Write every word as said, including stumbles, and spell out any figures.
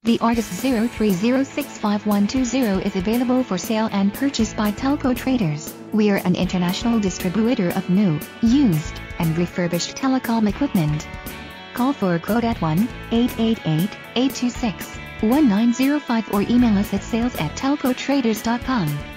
The ARGUS zero three zero six five one two zero is available for sale and purchase by TelcoTraders. We are an international distributor of new, used, and refurbished telecom equipment. Call for a quote at one eight eight eight, eight two six, one nine zero five or email us at sales at telco traders dot com.